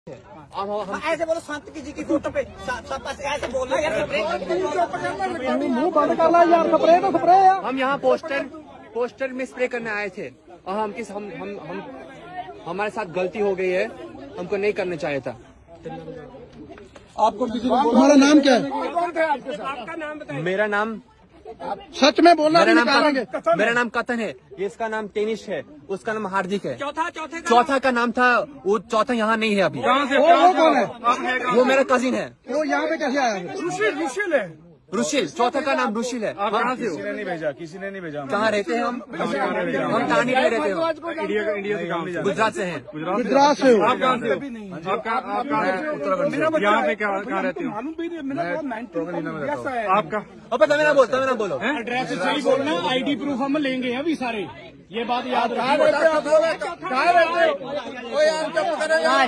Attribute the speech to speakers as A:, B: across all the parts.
A: ऐसे बोलो संत जी की फोटो पे ऐसे बोल रहे
B: मुंह बंद कर ला यार, स्प्रे तो स्प्रे है।
C: हम यहाँ पोस्टर में स्प्रे करने आए थे और हम हमारे साथ गलती हो गई है, हमको नहीं करना चाहिए था।
B: आपको किसी ने तुम्हारा नाम क्या है?
A: कौन थे आपके साथ? आपका नाम बताइए।
C: मेरा नाम
B: सच में बोलना,
C: मेरा नाम कतन है, ये इसका नाम टेनिश है, उसका नाम हार्दिक है।
A: चौथा
C: का नाम था वो, चौथा यहाँ नहीं है अभी।
B: वो कौन है?
C: वो मेरा कजिन है।
B: वो यहाँ पे कैसे आया?
A: रुशिल है।
C: रुशिल, चौथा का नाम रुशिल है।
D: आप कहाँ से हो? किसी ने नहीं भेजा।
C: कहाँ रहते हैं हम? कहानी पे रहते हैं।
D: इंडिया से काम नहीं।
C: गुजरात से हैं।
B: गुजरात से हो?
D: आप कहाँ से हो? आप उत्तराखंड से। यहाँ पे कहाँ रहते हो?
A: मालूम भी नहीं।
D: आपका
C: अब पता मेरा बोलो।
A: एड्रेस सही बोलना, आईडी प्रूफ हम लेंगे अभी सारे, ये बात याद रखिए।
B: कहाँ रहते हो?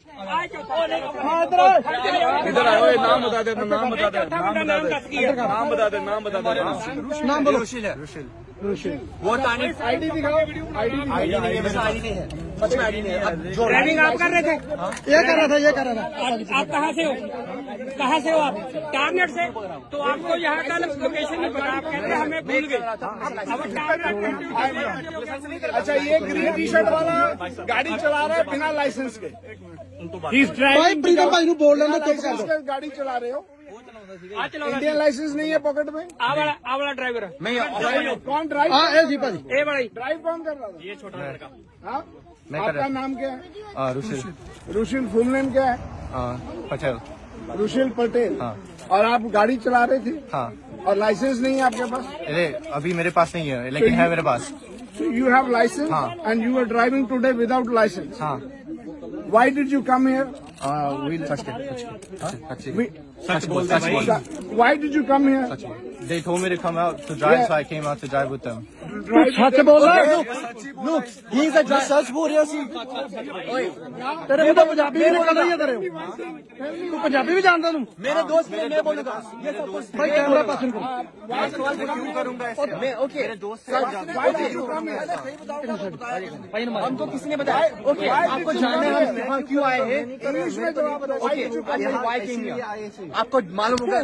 D: इधर आओ, नाम बता दे, नाम बता दे।
C: नाम बोलो। रुशिल है। रुशिल वो तानी
B: आईडी दिखाओ।
C: आईडी नहीं है, मेरा आईडी नहीं है, सच में आईडी नहीं है।
A: ड्राइविंग आप कर रहे थे?
B: ये कर रहा था।
A: आप कहाँ से हो? कहाँ से हो आप? टारगेट से? तो आपको यहाँ का लोकेशन नहीं पता, आप कहते हैं हमें भूल गए।
E: अच्छा, ये ग्रीन टी शर्ट वाला गाड़ी चला रहा है बिना लाइसेंस के।
B: भाई प्रीतम भाई नु बोल रहे हो, चुप कर दो।
E: गाड़ी चला रहे हो, इंडियन लाइसेंस नहीं है पॉकेट में।
A: आ वाला ड्राइवर है।
C: मैं
E: कौन ड्राइव?
B: हाँ जी भाजी,
A: ए बड़ा
E: ड्राइव कौन कर रहा था?
A: ये छोटा लड़का।
E: हाँ,
C: मैं कर
E: आपका
C: रहा
E: नाम क्या है?
C: रुशिल।
E: रुशिल फुल नेम क्या है?
C: पटेल।
E: रुशिल पटेल।
C: हाँ।
E: और आप गाड़ी चला रहे थे?
C: हाँ।
E: और लाइसेंस नहीं है आपके पास?
C: अरे अभी मेरे पास नहीं है, लेकिन है मेरे पास।
E: So you have license?
C: हाँ.
E: And you were driving today without license?
C: हाँ।
E: Why did you come here?
C: सच बोल।
E: Why did you come here?
C: They told me to come out to drive,
E: Yeah.
C: so I came out to drive with them.
B: सच बोल रहा है। Look, he is a driver. सच बोल रहा है। तेरे मुंह तो पंजाबी भी निकल रही है तेरे। तू पंजाबी भी जानता तू?
C: मेरे दोस्त के लिए मैं बोलूंगा ये सब कुछ
B: भाई कैमरा पसंद करो।
C: क्यों करूंगा ऐसे? मैं ओके, मेरे दोस्त से हमको किसी ने बताया। ओके, आपको जानना है हम यहाँ क्यों आए हैं? Okay, why came here? आपको मालूम होगा।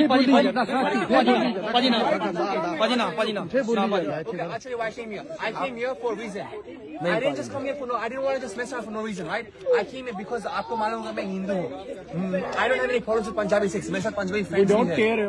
C: Actually, why I came here? I came here for a reason. I didn't just come here for no. I didn't want to just mess around for no reason, right? I came here because आपको मालूम होगा मैं हिंदू हूँ। I don't have any problems with Punjabi Sikhs. मेरे साथ Punjabi friends भी हैं।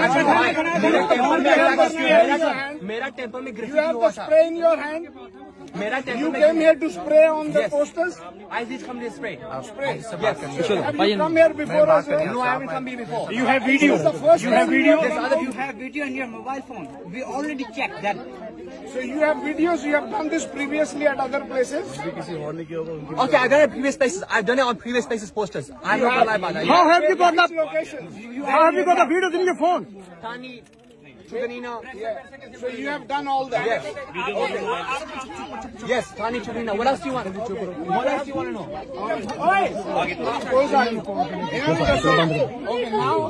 C: मेरा टेम्पल में ग्रिफिटी
E: You
C: हुआ
E: have the
C: था।
E: spray in your hand?
C: मेरा
E: You
C: टेम्पल
E: came
C: में
E: here to spray on the
C: Yes.
E: posters?
C: I did come to spray.
E: Spray.
C: Yes.
E: Have you come here before us?
C: No, I haven't come here before.
A: You have video.
E: This is the first
A: You have
E: time
A: video.
E: you have-
A: You have video on your mobile phone. We already checked that.
E: So you have videos, you have done this previously at other places?
C: Okay, I've done it previous places. I've done it on previous places posters. I'm not gonna lie about that.
B: How have you got
E: Which
B: the
E: locations?
B: How have you got the videos in your phone?
C: Tani, Chuganina.
E: So you have done all that?
C: Yes. Yes, Tani, Chuganina. What else do you want? What else do you want to know?
E: Those are you. Okay, now